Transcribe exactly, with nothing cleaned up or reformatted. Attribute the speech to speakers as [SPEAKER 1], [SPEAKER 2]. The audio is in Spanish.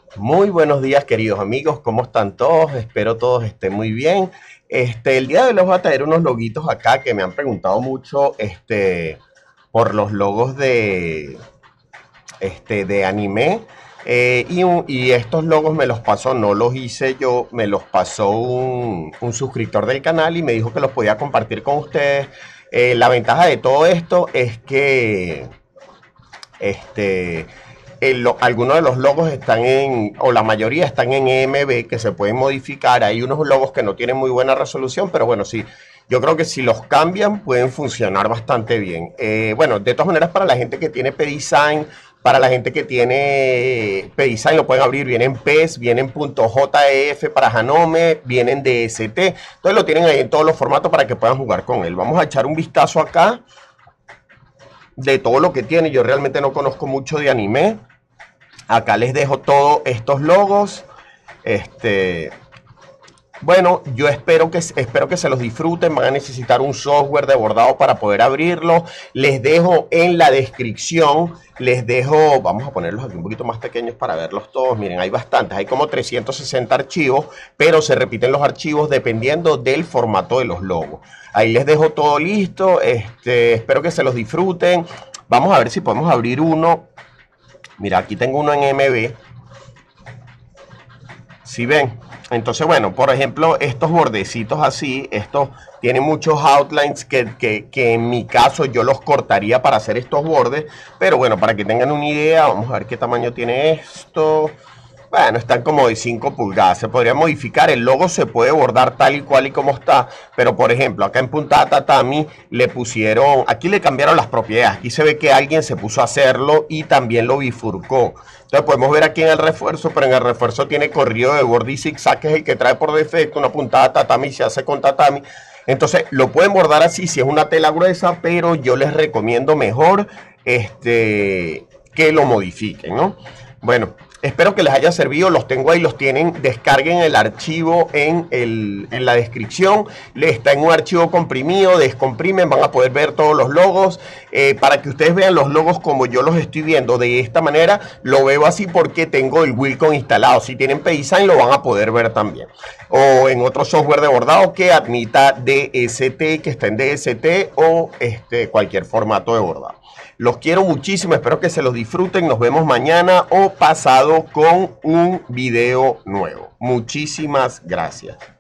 [SPEAKER 1] Muy buenos días, queridos amigos, ¿cómo están todos? Espero todos estén muy bien. Este, el día de hoy les voy a traer unos loguitos acá que me han preguntado mucho, este, por los logos de, este, de anime. Eh, y, un- y estos logos me los pasó, no los hice yo, me los pasó un, un suscriptor del canal y me dijo que los podía compartir con ustedes. Eh, la ventaja de todo esto es que este, el lo- algunos de los logos están en, o la mayoría están en E M B que se pueden modificar. Hay unos logos que no tienen muy buena resolución, pero bueno, sí, yo creo que si los cambian pueden funcionar bastante bien. Eh, bueno, de todas maneras, para la gente que tiene PDesign, para la gente que tiene PDesign, lo pueden abrir, vienen P E S, vienen .jf para Hanome, vienen D S T, entonces lo tienen ahí en todos los formatos para que puedan jugar con él. Vamos a echar un vistazo acá de todo lo que tiene. Yo realmente no conozco mucho de anime. Acá les dejo todos estos logos. Este, bueno, yo espero que, espero que se los disfruten. Van a necesitar un software de bordado para poder abrirlo. Les dejo en la descripción, les dejo, vamos a ponerlos aquí un poquito más pequeños para verlos todos. Miren, hay bastantes, hay como trescientos sesenta archivos, pero se repiten los archivos dependiendo del formato de los logos. Ahí les dejo todo listo. Este, espero que se los disfruten. Vamos a ver si podemos abrir uno. Mira, aquí tengo uno en M B. Si ven, entonces bueno, por ejemplo, estos bordecitos así, estos tienen muchos outlines que, que, que en mi caso yo los cortaría para hacer estos bordes, pero bueno, para que tengan una idea, vamos a ver qué tamaño tiene esto. Bueno, están como de cinco pulgadas. Se podría modificar. El logo se puede bordar tal y cual y como está. Pero, por ejemplo, acá en Punta Tatami le pusieron. Aquí le cambiaron las propiedades. Aquí se ve que alguien se puso a hacerlo y también lo bifurcó. Entonces, podemos ver aquí en el refuerzo. Pero en el refuerzo tiene corrido de borde y zigzag, que es el que trae por defecto. Una puntada tatami se hace con tatami. Entonces, lo pueden bordar así si es una tela gruesa. Pero yo les recomiendo mejor este, que lo modifiquen, ¿no? Bueno, espero que les haya servido. Los tengo ahí, los tienen. Descarguen el archivo en, el, en la descripción. Le está en un archivo comprimido. Descomprimen, van a poder ver todos los logos. Eh, para que ustedes vean los logos como yo los estoy viendo de esta manera. Lo veo así porque tengo el Wacom instalado. Si tienen PDesign lo van a poder ver también. O en otro software de bordado que admita D S T, que está en D S T o este, cualquier formato de bordado. Los quiero muchísimo, espero que se los disfruten. Nos vemos mañana o pasado con un video nuevo. Muchísimas gracias.